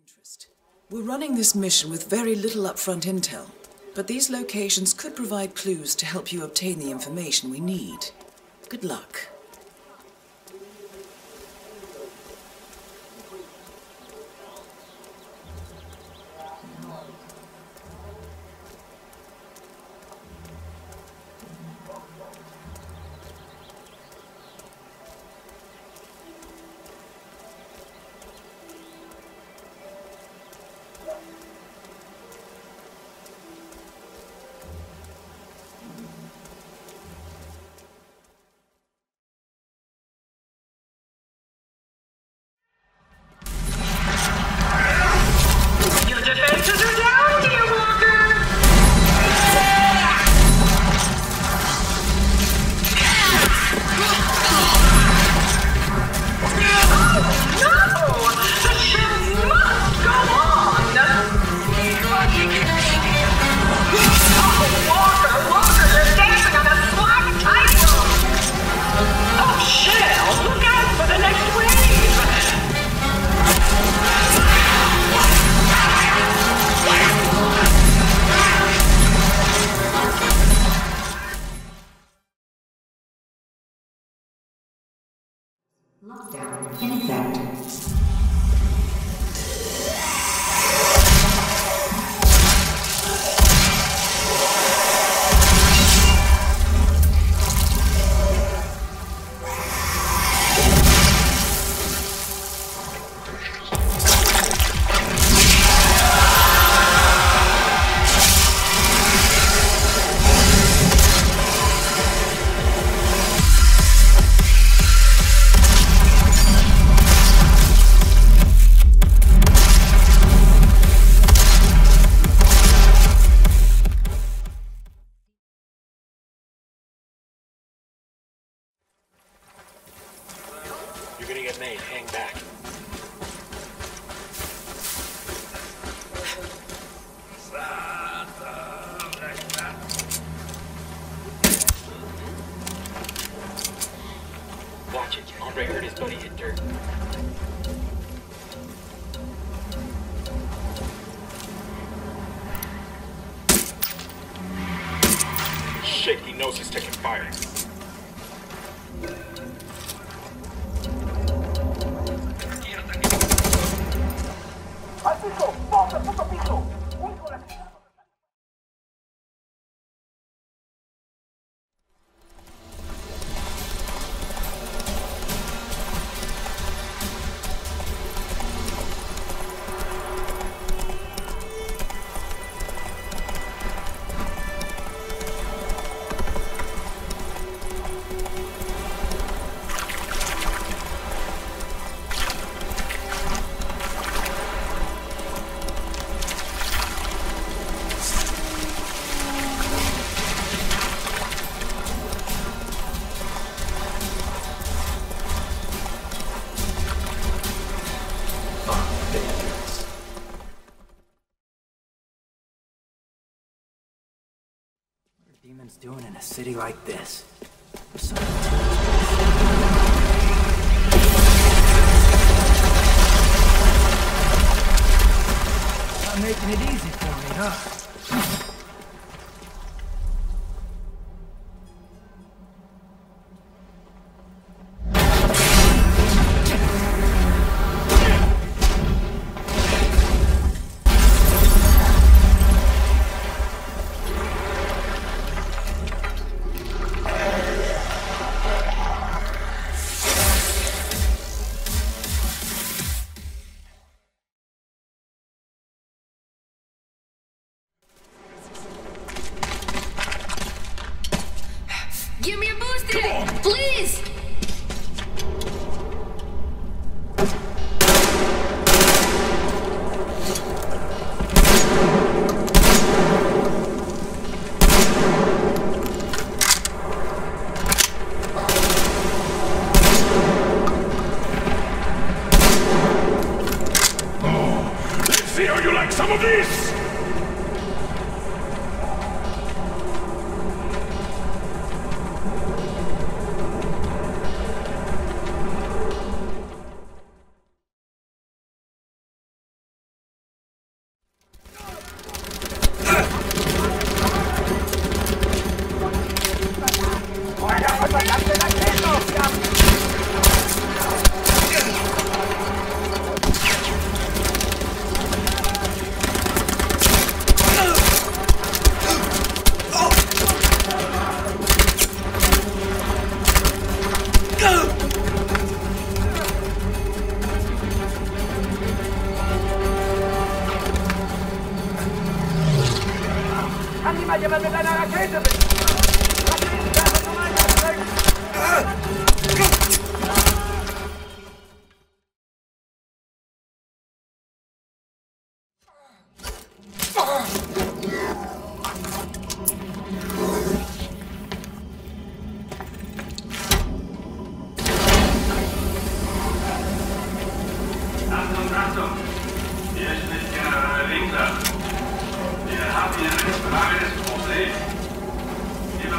interest. We're running this mission with very little upfront intel, but these locations could provide clues to help you obtain the information we need. Good luck. Lockdown in effect. You're gonna get made. Hang back. Watch it. Andre heard his buddy hit dirt. Shit, he knows he's taking fire. ¡Al piso! ¡Vamos al puto piso! Demons doing in a city like this? Not making it easy for me, huh? Give me a boost today, please! Let's see how you like some of this!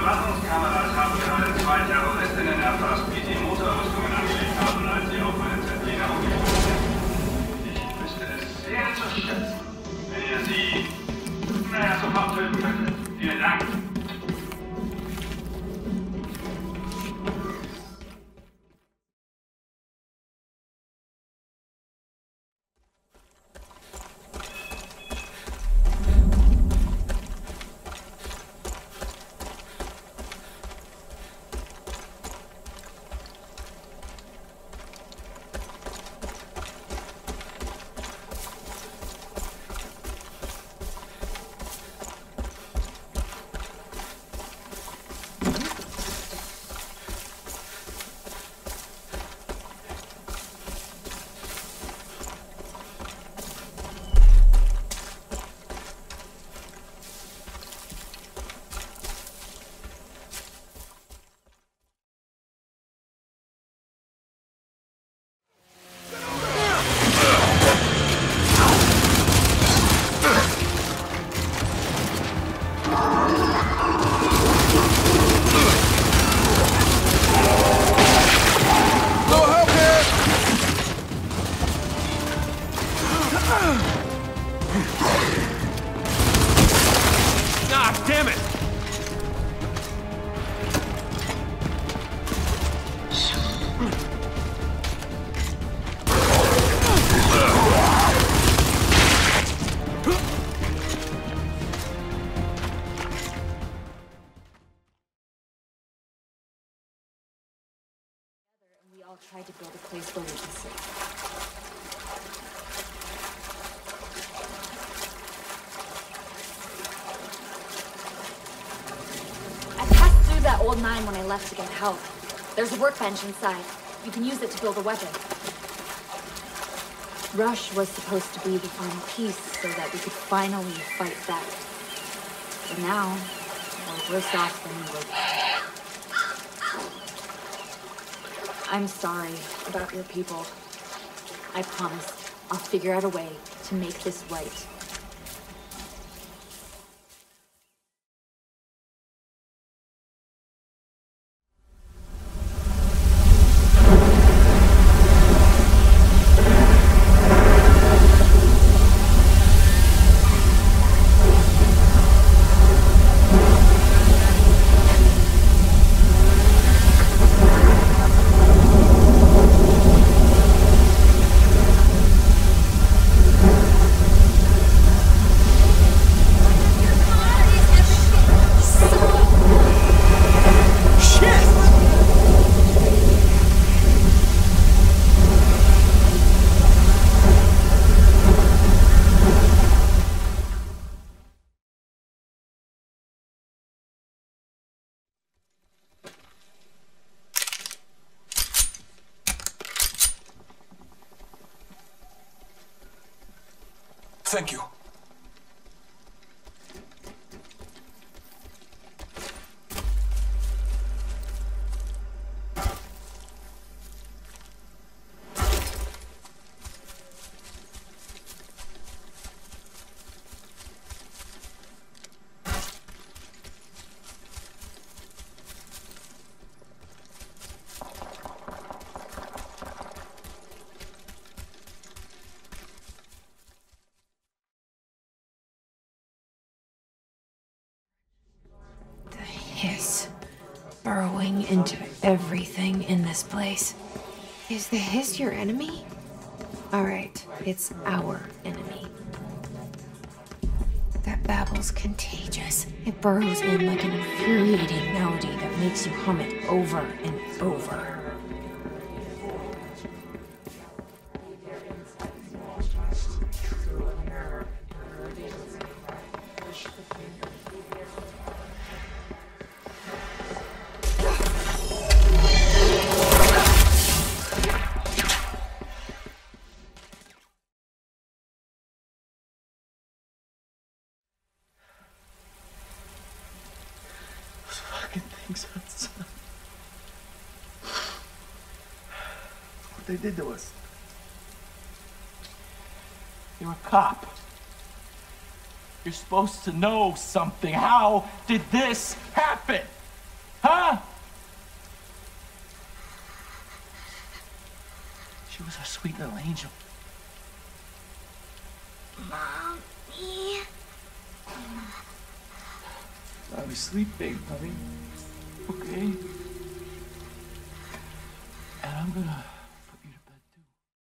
Überwachungskameras haben gerade 2 Terroristinnen erfasst, wie sie Motorrüstungen angelegt haben, als sie auf einen Zentriner umgekommen sind. Ich wüsste es sehr zu schätzen, wenn ihr sie, sofort töten könntet. Vielen Dank. God damn it! We all tried to build a place where we can sleep. That old mine when I left to get help. There's a workbench inside. You can use it to build a weapon. Rush was supposed to be the final piece so that we could finally fight back. But now, we're worse off than we were. I'm sorry about your people. I promise I'll figure out a way to make this right. Thank you. Hiss. Burrowing into everything in this place. Is the Hiss your enemy? Alright, it's our enemy. That babble's contagious. It burrows in like an infuriating melody that makes you hum it over and over. What they did to us. You're a cop. You're supposed to know something. How did this happen? was our sweet little angel. Mommy. Now we sleep, big honey. Okay? And I'm gonna put you to bed too.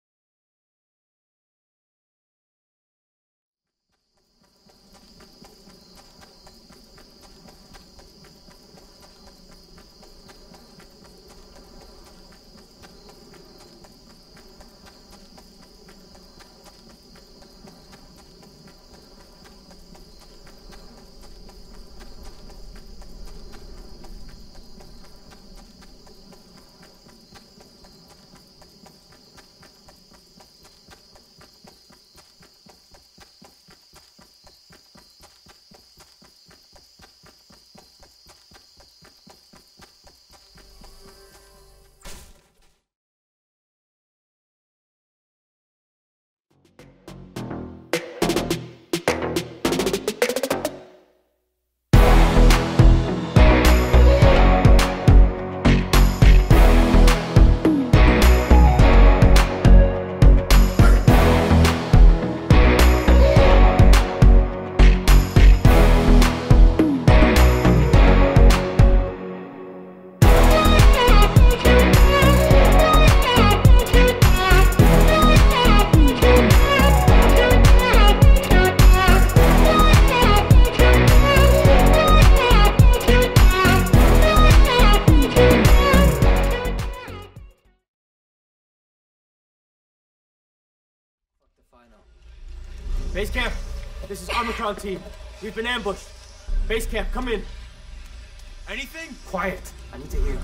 Base camp, this is Omicron team. We've been ambushed. Base camp, come in. Anything? Quiet. I need to hear.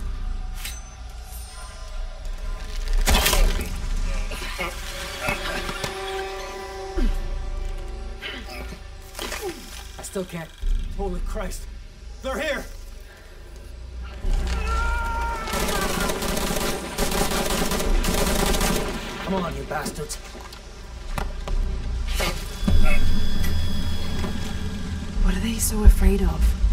I still can't. Holy Christ. They're here! Come on, you bastards. What are they so afraid of?